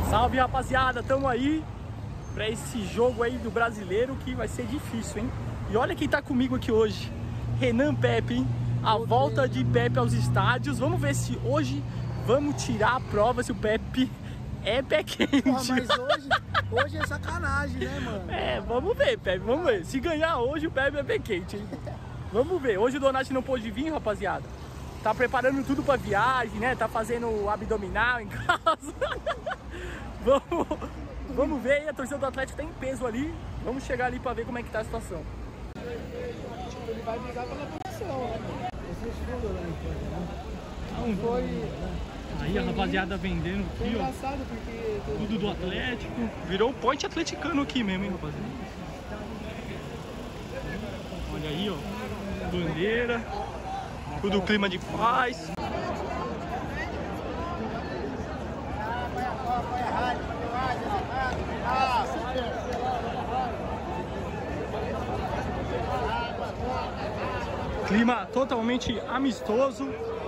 Salve, rapaziada, tamo aí pra esse jogo aí do Brasileiro que vai ser difícil, hein? E olha quem tá comigo aqui hoje, Renan Pepe, hein? A volta de Pepe aos estádios. Vamos ver se hoje vamos tirar a prova se o Pepe é pé quente. Pô, mas hoje é sacanagem, né, mano? É, vamos ver, Pepe, vamos ver. Se ganhar hoje, o Pepe é pé quente, hein? Vamos ver. Hoje o Donati não pôde vir, rapaziada. Tá preparando tudo pra viagem, né? Tá fazendo abdominal em casa. Vamos ver. A torcida do Atlético tá em peso ali. Vamos chegar ali pra ver como é que tá a situação. Ele vai brigar pela posição, né? Esse segundo, né? Não foi. Aí a rapaziada vendendo Foi aqui, ó. engraçado porque... Tudo do Atlético. Virou o point atleticano aqui mesmo, hein, rapaziada. Olha aí, ó. Bandeira. Tudo clima de paz. Clima totalmente amistoso.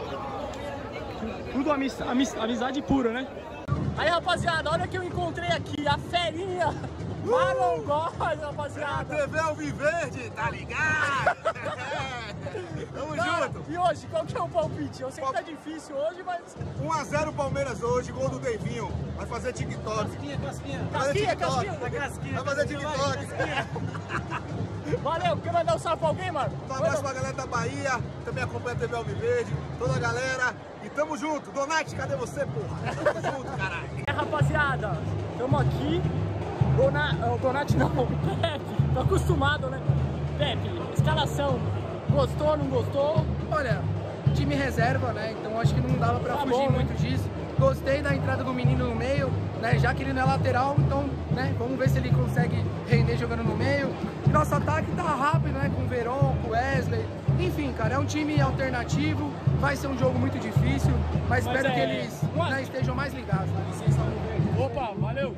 Tudo amizade pura, né? Aí, rapaziada, olha que eu encontrei aqui, a ferinha Marlon Góes, rapaziada. TV Alviverde, tá ligado? Tamo junto. E hoje, qual que é o palpite? Eu sei que tá difícil hoje, mas... 1-0 Palmeiras hoje, gol do Devinho. Vai fazer TikTok. Casquinha. Vai fazer TikTok. Valeu, quer mandar um salve pra alguém, mano? Um abraço pra galera da Bahia, também acompanha a TV Alviverde, toda a galera. E tamo junto. Donati, cadê você, porra? Tamo junto, caralho. Rapaziada, tamo aqui. Donati não, Pepe, tô acostumado, né? Pepe, escalação, gostou, não gostou? Olha, time reserva, né? Então acho que não dava pra fugir bom, muito disso. Gostei da entrada do menino no meio, né? Já que ele não é lateral, então, né? Vamos ver se ele consegue render jogando no meio. E nosso ataque tá rápido, né? Com o Veron, com o Wesley. Enfim, cara, é um time alternativo. Vai ser um jogo muito difícil, mas espero que eles né, estejam mais ligados. Opa, valeu!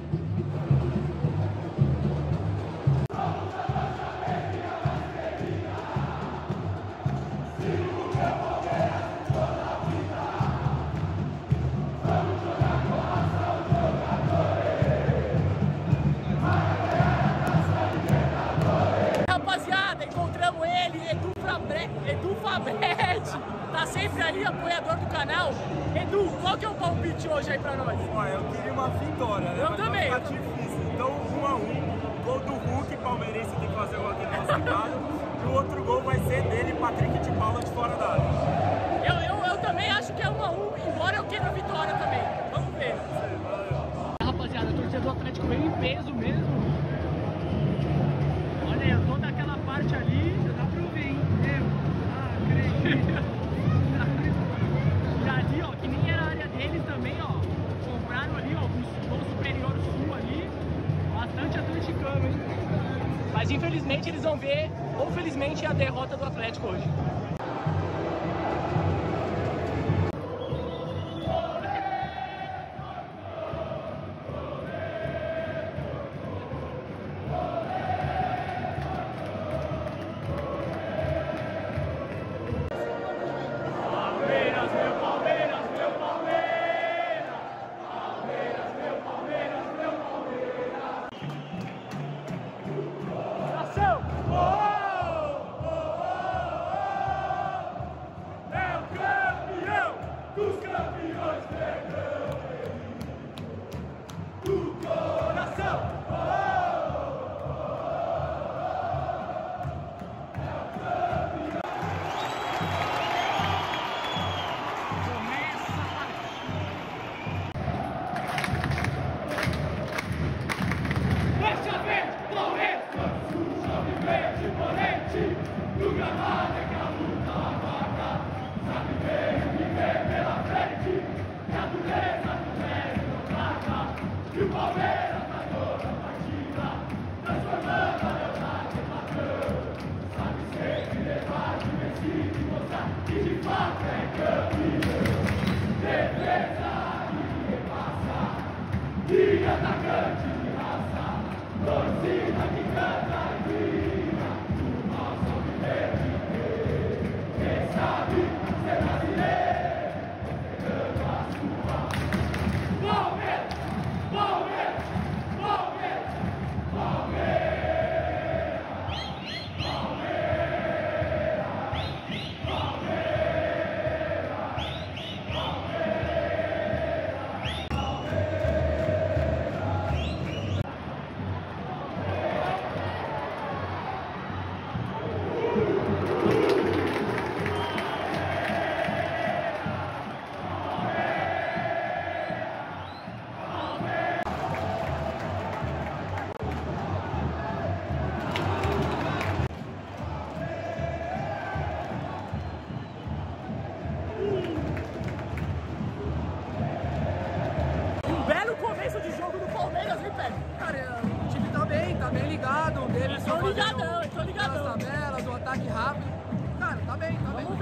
Rapaziada, encontramos ele, Edu Fabretti, tá sempre aí, apoiador do canal. Edu, qual que é o palpite hoje aí pra nós? Olha, eu queria uma vitória, né? Eu Mas também. Tá difícil. Então, 1-1, gol do Hulk, palmeirense tem que fazer o gol aqui classificado. E o outro gol vai ser dele, Patrick de Paula de fora da área. Eu também acho que é 1-1, embora eu queira a vitória também. Vamos ver. Rapaziada, a torcida do Atlético veio em peso mesmo. Olha aí, toda aquela parte ali, já dá pra ouvir, hein? E ali, ó, que nem era a área deles também, ó. Compraram ali, ó, o superior sul ali. Bastante atleticano, hein? Mas infelizmente eles vão ver, ou felizmente, a derrota do Atlético hoje. Palmeiras!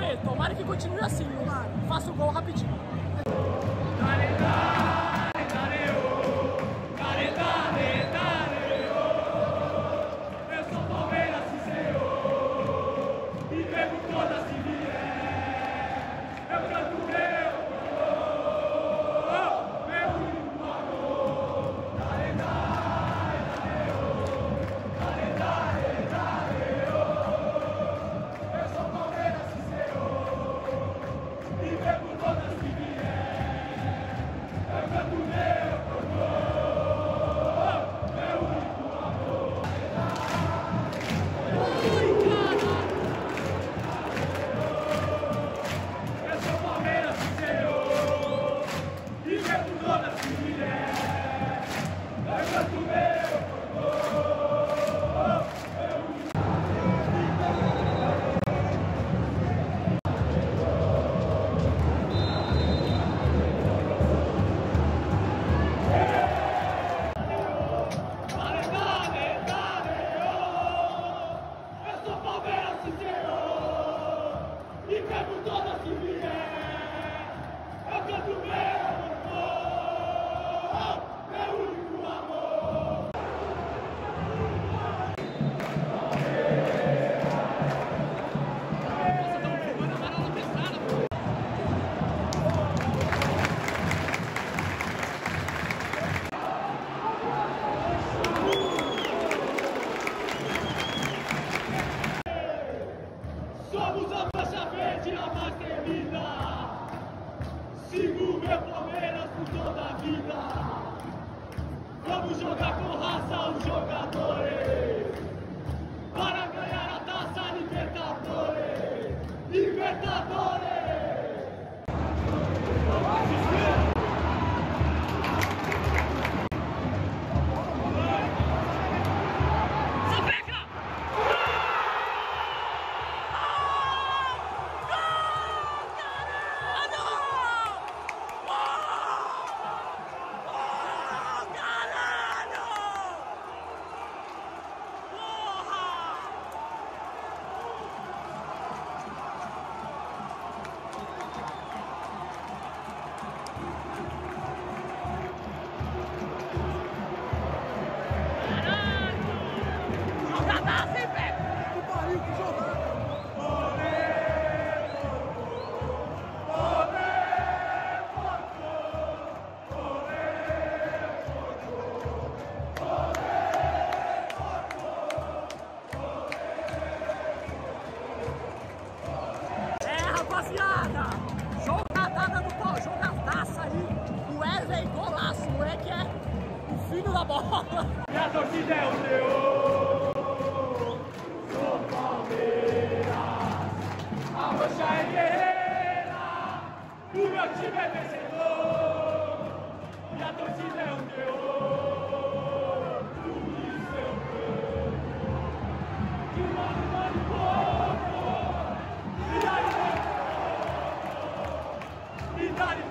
ver, tomara que continue assim, faça o gol rapidinho. Somos a faixa verde, a mais temida. Sigo meu Palmeiras por toda a vida. Vamos jogar com raça os jogadores para ganhar a taça Libertadores. Libertadores! Rapaziada, jogadaça do pau, jogadaça aí, o Wesley golaço, o moleque é o filho da bola. E a torcida é o Leão, sou Palmeiras, a roxa é guerreira, o meu time é vencedor, e a torcida é o Leão, por isso eu canto, que mano, pouco. Dale,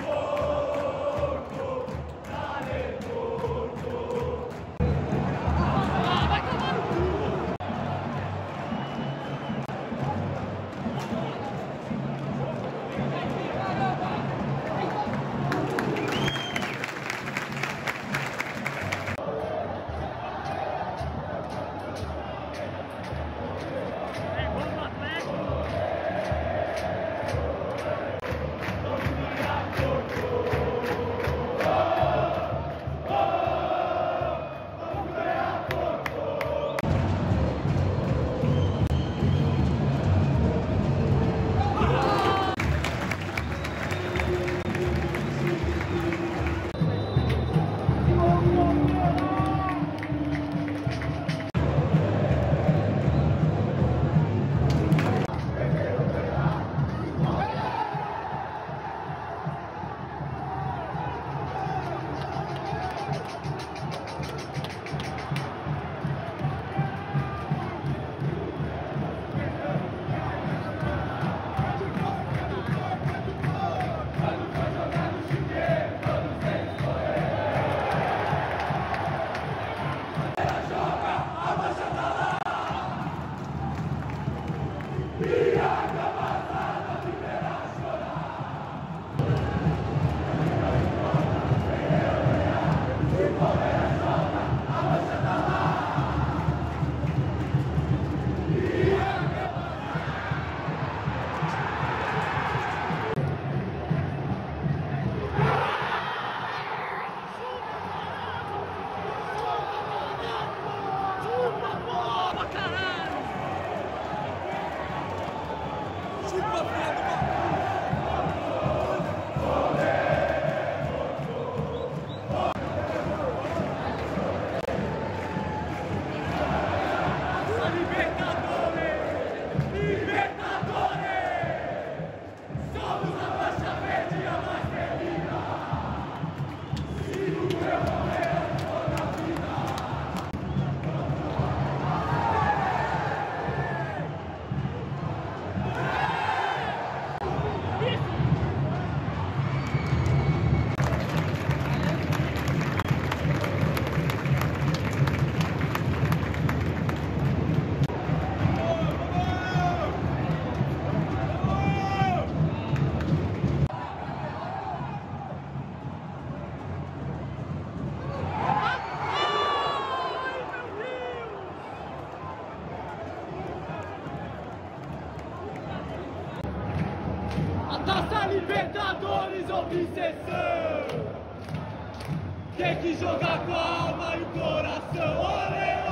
porco, dale, porco. Ah, vai tomar no cu. obsessão. Tem que jogar com a alma e o coração. Olê,